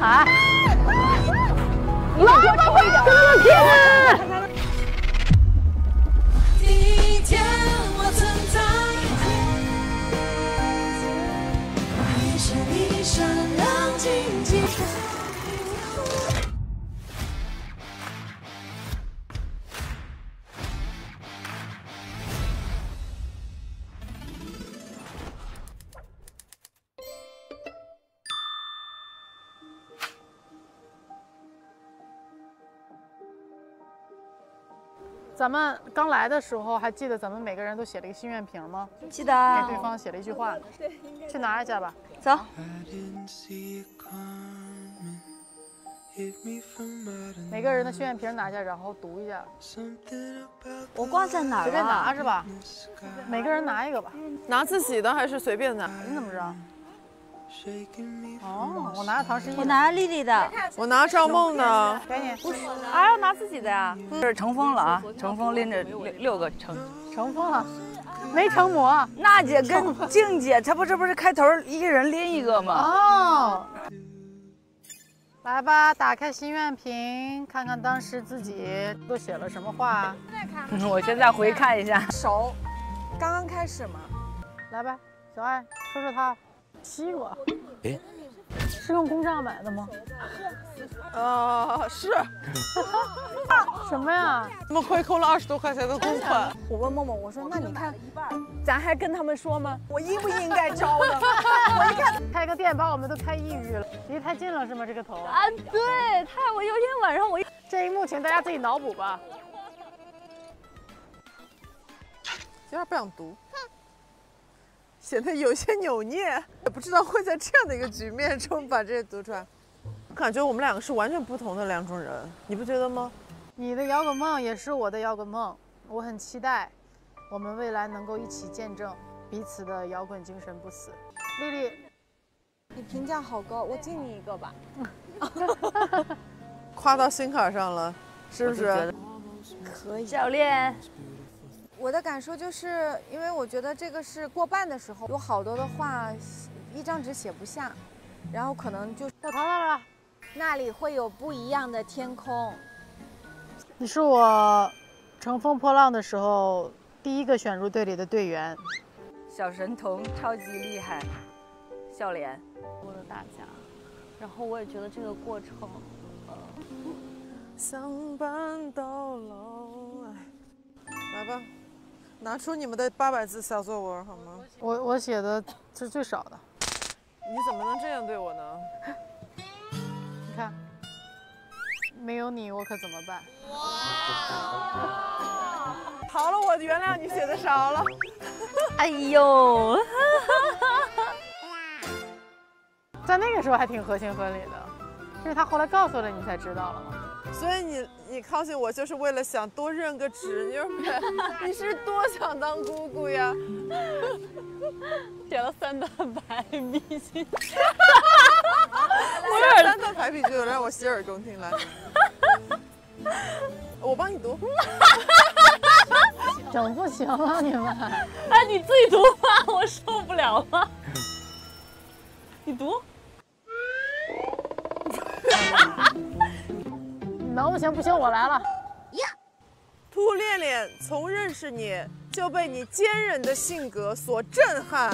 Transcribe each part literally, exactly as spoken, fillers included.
喊。你往多抽一点，跟他们拼！ 第一天我曾在一闪一闪亮晶晶。 咱们刚来的时候，还记得咱们每个人都写了一个心愿瓶吗？ 记得啊。 给对方写了一句话，去拿一下吧。 走。 每个人的心愿瓶拿下，然后读一下。 我挂在哪儿啊？ 随便拿是吧？每个人拿一个吧。 拿自己的还是随便拿？ 你怎么知道？哦，我拿了唐诗逸， 我拿了丽丽的， 我拿赵梦的， 给你。 不是，啊，要拿自己的呀。这是乘风了啊，乘风拎着六六个乘， 乘风了，没成魔。 娜姐跟静姐，她不这不是开头一人拎一个吗？ 哦，来吧，打开心愿瓶，看看当时自己都写了什么话。 我现在回看一下， 熟，刚刚开始嘛。 来吧，小爱，说说他。西瓜， 哎， 是用公账买的吗？ 呃，是。 什么呀？ 我们亏扣了二十多块钱的公款。 我问梦梦，我说那你看，咱还跟他们说吗？我应不应该招呢？我一看， 开个店把我们都开抑郁了，离太近了是吗？这个头啊，对，太我有天晚上我这一幕，请大家自己脑补吧。 有点不想读。显得有些扭捏，也不知道会在这样的一个局面中把这些读出来。我感觉我们两个是完全不同的两种人，你不觉得吗？ 你的摇滚梦也是我的摇滚梦，我很期待我们未来能够一起见证彼此的摇滚精神不死。丽丽， 你评价好高，我敬你一个吧。 夸到心坎上了，是不是？ 可以。 教练。 我的感受就是，因为我觉得这个是过半的时候，有好多的话，一张纸写不下，然后可能就到淘淘了， 那里会有不一样的天空。 你是我乘风破浪的时候第一个选入队里的队员， 小神童超级厉害，笑脸， 我的大家，然后我也觉得这个过程，呃， 相伴到老。来吧。拿出你们的八百字小作文好吗？ 我我写的是最少的。 你怎么能这样对我呢？ 你看，没有你我可怎么办？ 好了，我原谅你写的少了。 哎呦， 在那个时候还挺合情合理的，因为他后来告诉了你才知道了嘛。 所以你你靠近我就是为了想多认个纸，你是你是多想当姑姑呀？ 写了三段排比句， 我有三段排比句，让我洗耳恭听来。我帮你读。 整不行了你们。 哎，你自己读吧，我受不了了。你读。 能不行不行，我来了。 兔恋恋从认识你就被你坚韧的性格所震撼，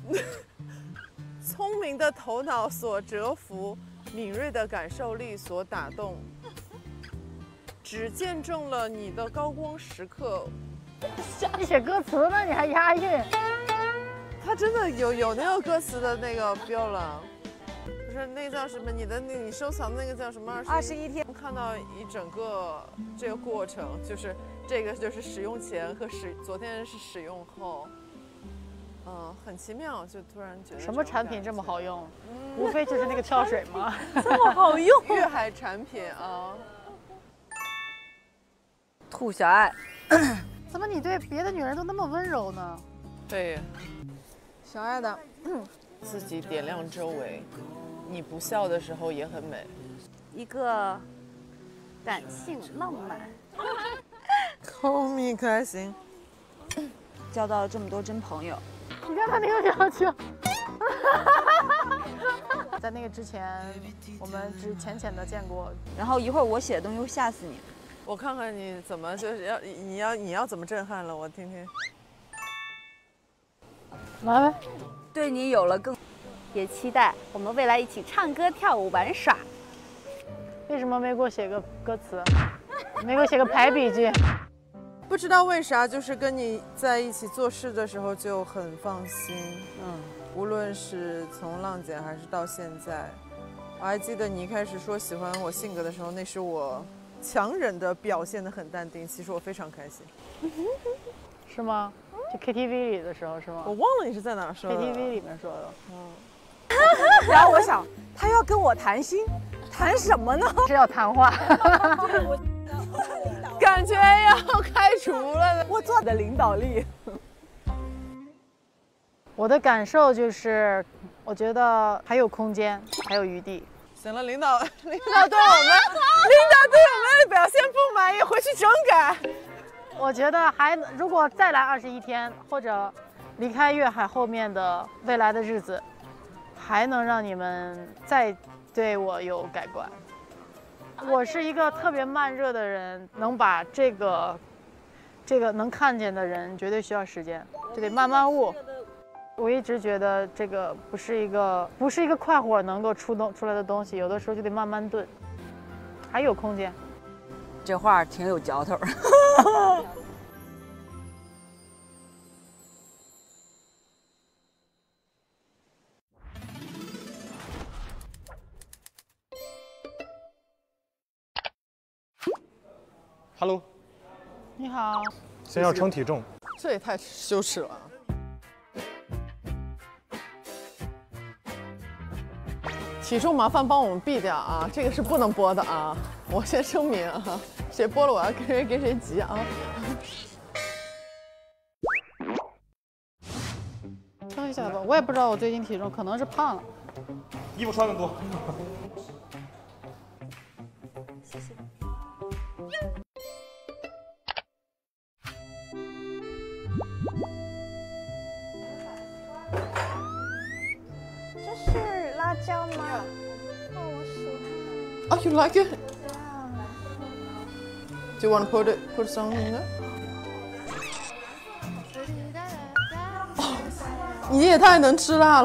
聪明的头脑所折服，敏锐的感受力所打动，只见证了你的高光时刻。 你写歌词呢，你还押韵？ 他真的有有那个歌词的那个标了。不是那个叫什么？你的那你收藏的那个叫什么？ 二十一天看到一整个这个过程，就是这个就是使用前和使昨天是使用后，嗯，很奇妙，就突然觉得什么产品这么好用？嗯、无非就是那个跳水嘛， 这么好用。 粤海产品啊。 兔小爱， 怎么你对别的女人都那么温柔呢？ 对， 小爱的， 自己点亮周围。你不笑的时候也很美， 一个感性浪漫， 抠蜜开心， 交到了这么多真朋友。 你看他那个表情， 在那个之前，我们只浅浅的见过。 然后一会儿我写的东西会吓死你。 我看看你怎么就是要你要你要怎么震撼了，我听听。 来呗， 对你有了更， 也期待我们未来一起唱歌、跳舞、玩耍。 为什么没给我写个歌词？没给我写个排比句？ 不知道为啥，就是跟你在一起做事的时候就很放心。嗯，无论是从浪姐还是到现在，我还记得你一开始说喜欢我性格的时候，那是我强忍的表现得很淡定，其实我非常开心。 是吗？就 K T V 里的时候是吗？ 我忘了你是在哪儿说的。 K T V 里面说的。 嗯。然后我想，他要跟我谈心，谈什么呢？ 是要谈话。 感觉要开除了。 我做的领导力。 我的感受就是，我觉得还有空间，还有余地。 行了，领导，领导对我们，领导对我们的表现不满意，回去整改。 我觉得还如果再来二十一天，或者离开粤海后面的未来的日子，还能让你们再对我有改观。我是一个特别慢热的人，能把这个这个能看见的人，绝对需要时间，就得慢慢悟。我一直觉得这个不是一个不是一个快火能够出动出来的东西，有的时候就得慢慢炖，还有空间。 这话挺有嚼头。 Hello， 你好。 先要称体重， 这也太羞耻了。体重麻烦帮我们避掉啊，这个是不能播的啊！我先声明啊，谁播了我要跟谁跟谁急啊！ 称一下吧，我也不知道我最近体重，可能是胖了。 衣服穿的多。 谢谢。这是辣椒吗？哦，我喜欢。 Oh, you like it? Do you want to put it put some in there? 哦，你也太能吃辣了。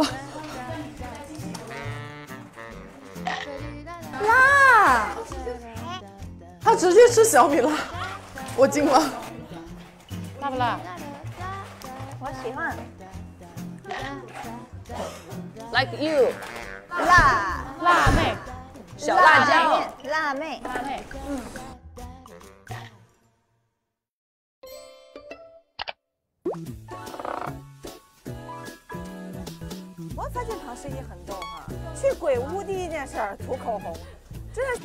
辣！ 他直接吃小米辣，我惊了。 辣不辣？ 我喜欢。 Like you， 辣辣妹， 小辣椒， 辣妹， 辣妹，嗯。 我发现唐诗怡很逗哈，去鬼屋第一件事儿涂口红，真的。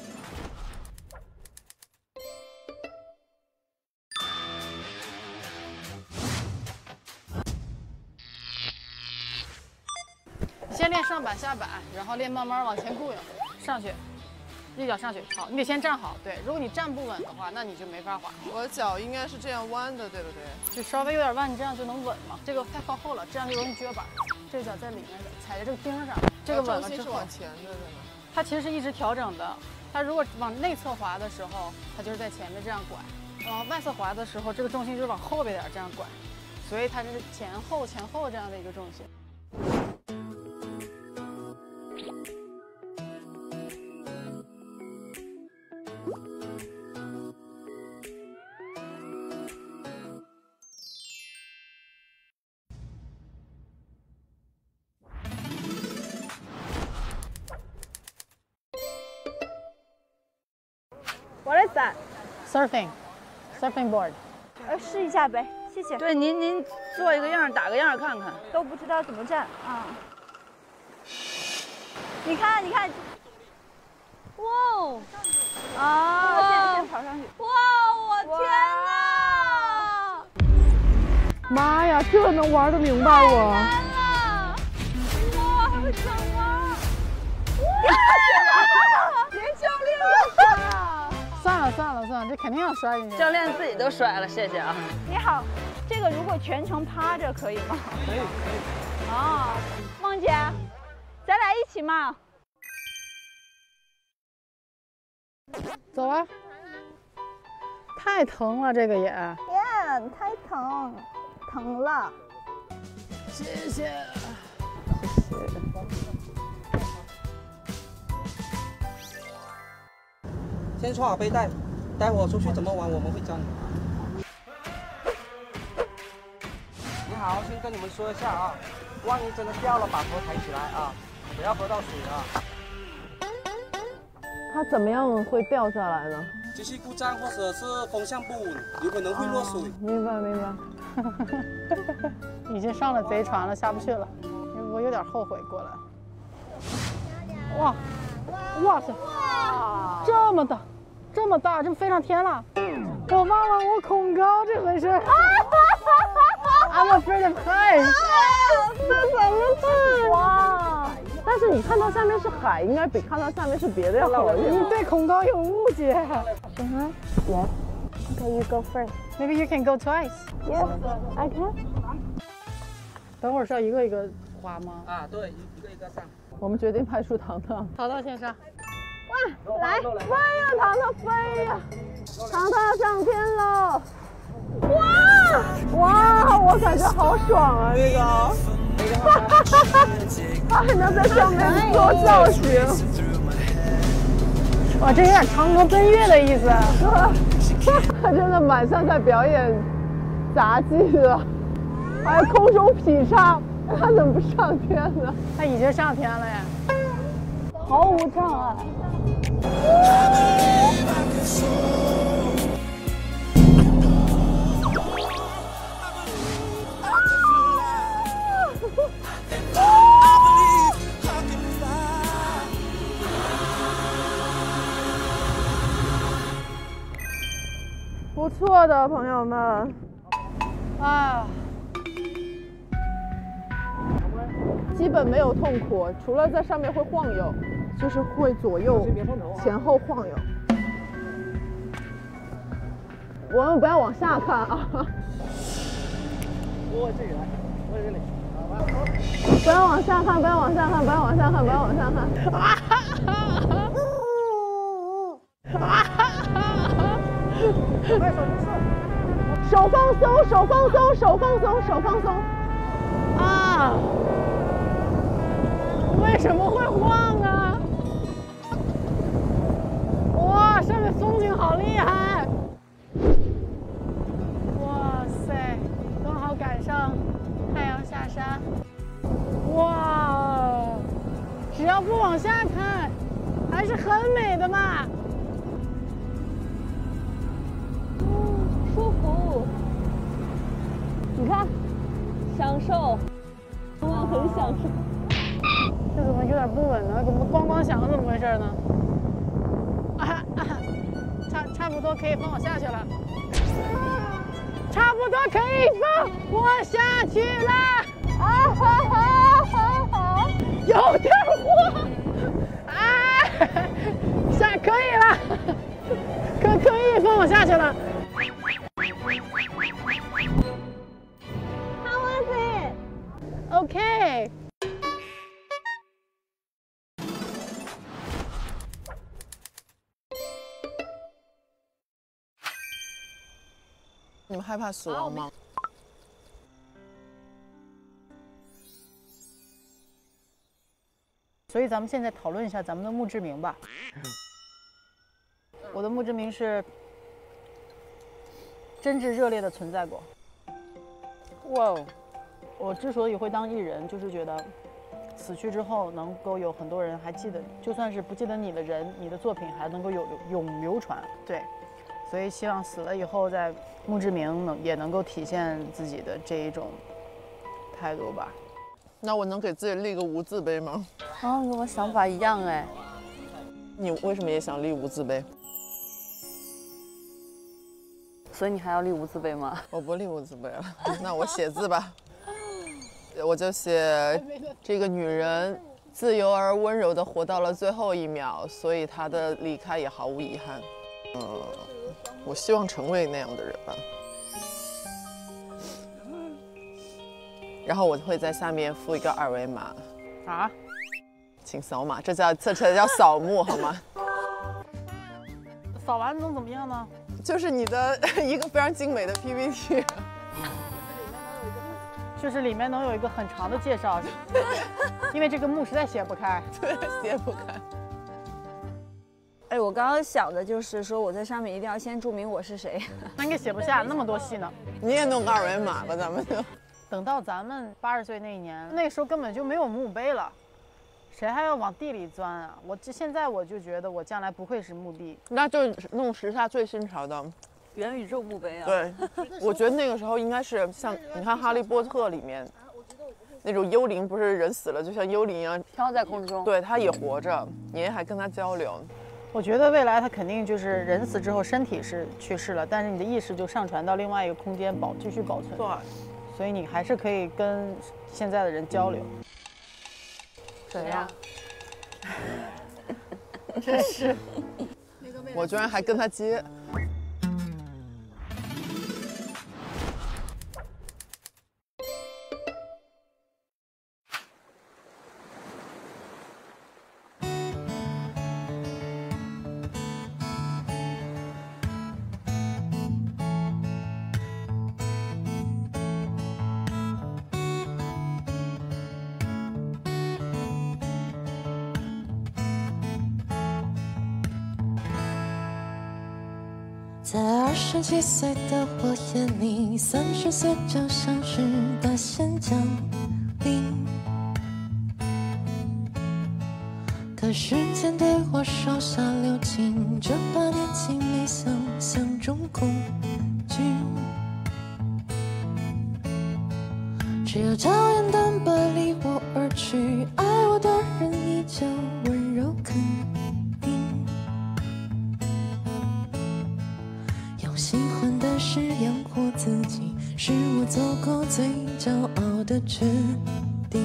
先练上板下板，然后练慢慢往前雇佣，上去，一脚上去。好，你得先站好。对，如果你站不稳的话，那你就没法滑。 我的脚应该是这样弯的，对不对？ 就稍微有点弯，你这样就能稳嘛。这个太靠后了，这样就容易撅板。这个脚在里面踩在这个钉上，这个稳了之后， 是往前的，对吗？ 它其实是一直调整的。它如果往内侧滑的时候，它就是在前面这样拐；往外侧滑的时候，这个重心就是往后边点这样拐。所以它这是前后前后这样的一个重心。 What is that? Surfing, surfing board。 呃，试一下呗，谢谢。 对，您您做一个样，打个样看看。 都不知道怎么站啊！你看，你看，哇哦！啊，先先跑上去。哇，我天哪！ 妈呀，这能玩得明白我？ 难了！哇，怎么？哇！连教练都摔啊！ 算了算了算了，这肯定要摔进去。 教练自己都摔了，谢谢啊。 你好，这个如果全程趴着可以吗？ 可以可以。 哦，梦姐， 咱俩一起嘛。 走啊！太疼了，这个也。 耶，太疼，疼了。 谢谢。谢谢。 先穿好背带，待会儿出去怎么玩我们会教你。你好，先跟你们说一下啊，万一真的掉了，把头抬起来啊，不要喝到水啊。 它怎么样会掉下来呢？ 机器故障或者是风向不稳，有可能会落水。 明白明白。 已经上了贼船了，下不去了。我有点后悔过来。哇，哇塞，这么大，这么大，这飞上天了！我忘了我恐高这回事。I'm afraid of heights。 这怎么办？哇！但是你看到下面是海，应该比看到下面是别的要好一点。 你对恐高有误解。 行啊 ，Yes。Okay, you go first. Maybe you can go twice. Yes, I can. 等会儿是要一个一个滑吗？ 啊，对，一个一个上。 我们决定派出糖糖。 淘淘先上。 哇，来，飞呀，糖糖飞呀，糖糖上天了！哇哇，我感觉好爽啊，这个！哈哈哈哈！他还能在上面做造型。 哇，这有点嫦娥奔月的意思。 他真的蛮像在表演杂技的，还有空中劈叉，他怎么不上天呢？ 他已经上天了呀， 毫无障碍。 不错的，朋友们。 啊， 基本没有痛苦，除了在上面会晃悠，就是会左右前后晃悠。我们不要往下看啊！ 我这里来，我这里。 不要往下看，不要往下看，不要往下看，不要往下看。啊手放松，手放松，手放松，手放松。 啊！为什么会晃啊？哇，上面风景好厉害！哇塞，刚好赶上太阳下山。哇，只要不往下看，还是很美的嘛。 舒服，你看，享受，我们很享受。 这怎么有点不稳呢？怎么咣咣响？怎么回事呢？啊啊，差差不多可以放我下去了，差不多可以放我下去了。啊哈哈哈哈！有点晃，啊，下可以了，可可以放我下去了。 How was it? OK。 你们害怕死亡吗？ 所以咱们现在讨论一下咱们的墓志铭吧。我的墓志铭是真挚热烈的存在过。哇哦！我之所以会当艺人，就是觉得死去之后能够有很多人还记得你，就算是不记得你的人，你的作品还能够有永流传。对，所以希望死了以后，在墓志铭能也能够体现自己的这一种态度吧。 那我能给自己立个无字碑吗？ 啊，跟我想法一样哎。 你为什么也想立无字碑？ 所以你还要立无字碑吗？ 我不立无字碑了，那我写字吧。我就写这个女人自由而温柔地活到了最后一秒，所以她的离开也毫无遗憾。嗯，我希望成为那样的人吧。然后我会在下面附一个二维码。 啊？ 请扫码，这叫这才叫扫墓好吗？ 扫完能怎么样呢？ 就是你的一个非常精美的 P P T。 就是里面能有一个很长的介绍，因为这个墓实在写不开， 对，写不开。 哎，我刚刚想的就是说，我在上面一定要先注明我是谁。 那应该写不下那么多戏呢。 你也弄个二维码吧，咱们就。 等到咱们八十岁那一年，那时候根本就没有墓碑了，谁还要往地里钻啊？我这现在我就觉得我将来不会是墓地， 那就弄时下最新潮的。 元宇宙墓碑啊！ 对，我觉得那个时候应该是像你看《哈利波特》里面那种幽灵，不是人死了就像幽灵一样飘在空中。 对，他也活着，爷爷还跟他交流。 我觉得未来他肯定就是人死之后身体是去世了，但是你的意识就上传到另外一个空间保继续保存。 对， 所以你还是可以跟现在的人交流。 谁呀？ 真是， 我居然还跟他接。 在二十七岁的我眼里，三十岁就像是大仙降临。可时间对我手下留情，这把年纪没想象中恐惧。只有娇艳单薄离我而去，爱我的人依旧温柔肯定。用喜欢的事养活自己，是我做过最骄傲的决定。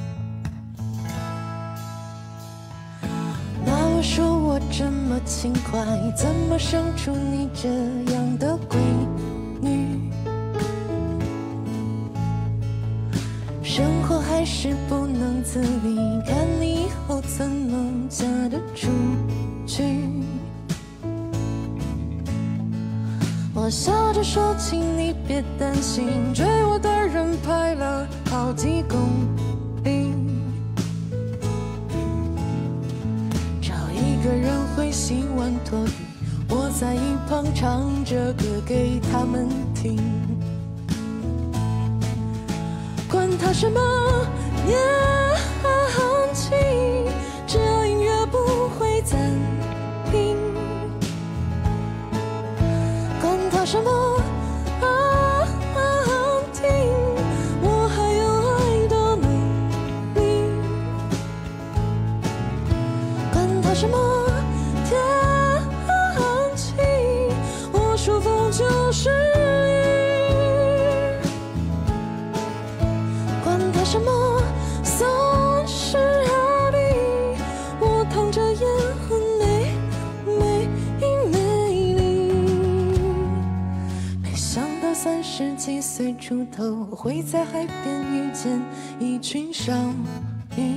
那我说我这么轻快，怎么生出你这样的闺女？生活还是不能自理，看你以后怎么嫁得出去。我笑着说，请你别担心，追我的人排了好几公里，找一个人会洗碗拖地，我在一旁唱着歌给他们听。管他什么年纪，只要音乐不会暂停。管他什么安静，我还有爱的能力。管他什么天气，我说风就是什么三十而立，我淌着眼很美美美丽。没想到三十几岁出头，会在海边遇见一群少女。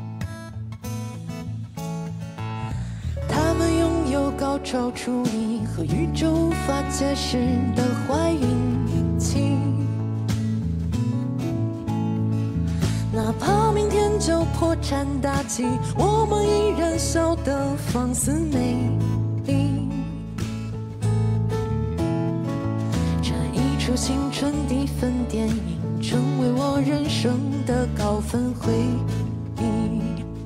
她们拥有高超厨艺和宇宙无法解释的坏运气。哪怕明天就破产大吉，我们依然笑得放肆美丽。这一出青春的粉电影，成为我人生的高分回忆。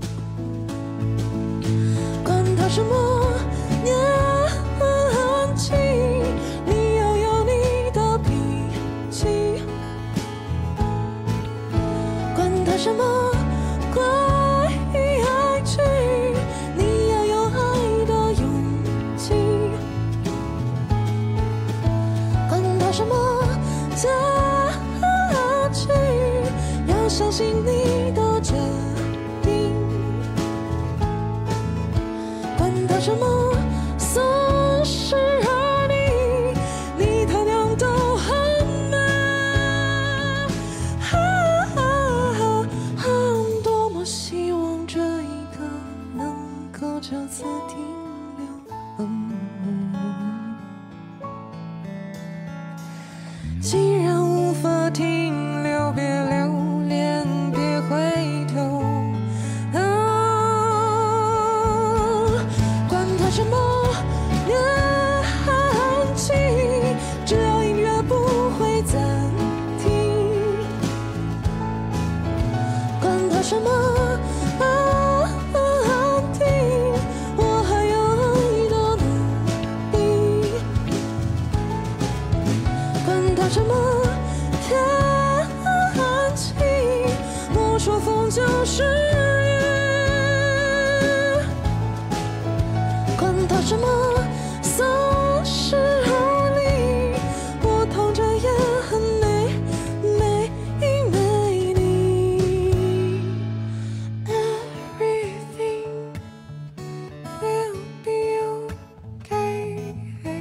管他什么年纪，你要有你的脾气。什么怪趣，你要有爱的勇气。管他什么假期，要相信你的决定。管他什么三十而立，你他娘都很美。希望这一刻它这么天晴，我说风就是雨，管它什么丧尸和你，我躺着也很美美美丽。Everything will be okay.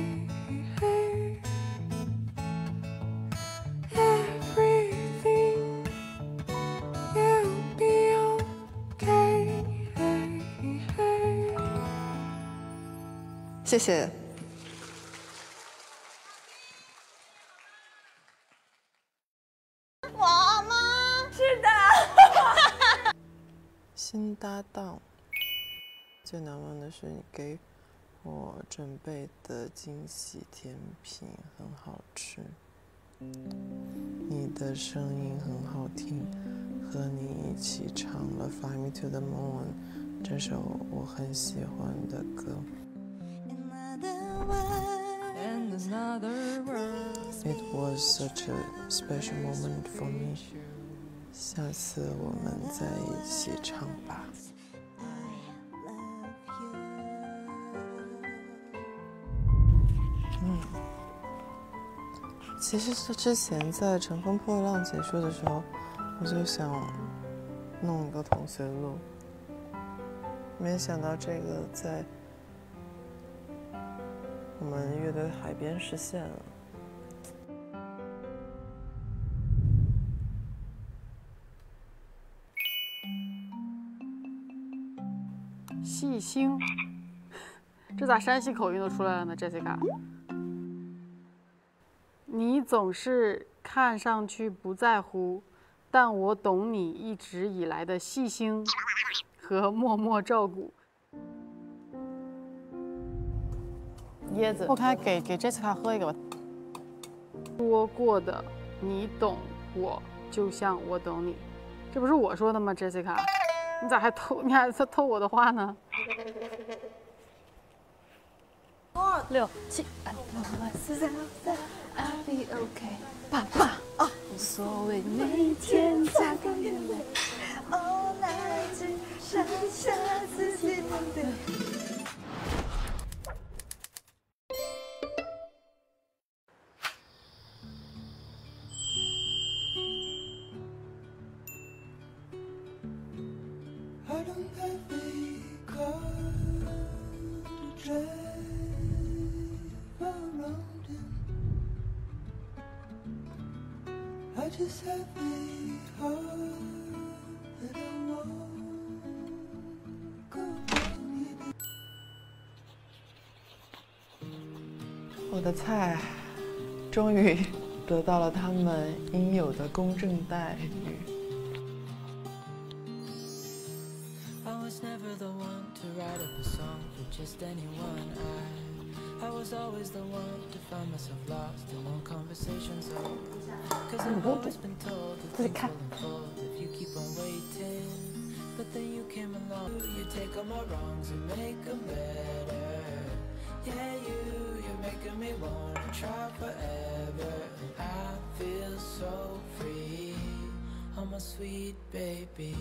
Everything will be okay. 谢谢。 我吗？是的。 新搭档，最难忘的是你给我准备的惊喜甜品很好吃，你的声音很好听，和你一起唱了《Fly Me to the Moon》这首我很喜欢的歌。It was such a special moment for me. 下次我们再一起唱吧。嗯，其实是之前在《乘风破浪》结束的时候，我就想弄一个同学录，没想到这个在我们乐队海边实现了。 细心，这咋山西口音都出来了呢 ，Jessica？ 你总是看上去不在乎，但我懂你一直以来的细心和默默照顾。椰子，我看给给 Jessica 喝一个吧。说过的，你懂我，就像我懂你，这不是我说的吗 ，Jessica？ 你咋还偷？你还在偷我的话呢？ 六七，爸爸啊，无所谓，每天加个眼泪，哦，来只剩下自己面对。 我的菜终于得到了他们应有的公正待遇。 自己看。 Yeah, you, you're making me wanna try forever. And I feel so free. Oh, my sweet baby.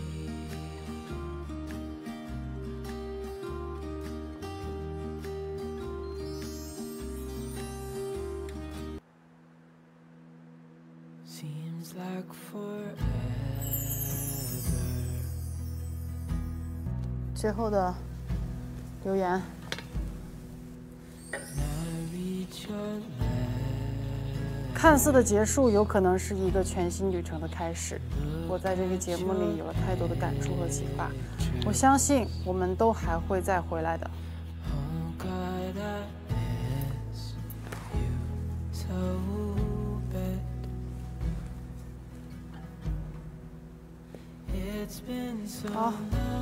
Seems like forever. 最后的留言。看似的结束，有可能是一个全新旅程的开始。我在这个节目里有了太多的感触和启发，我相信我们都还会再回来的。好。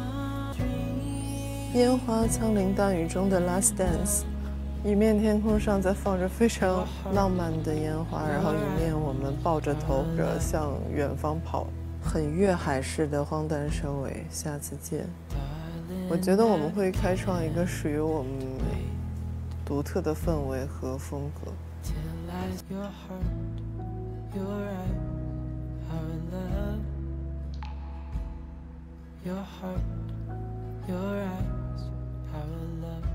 烟花枪林弹雨中的 Last Dance。一面天空上在放着非常浪漫的烟花，然后一面我们抱着头着向远方跑，很粤海式的荒诞收尾。下次见。我觉得我们会开创一个属于我们独特的氛围和风格。 eyes, your heart, your eyes, our love. Your heart, your eyes, our love.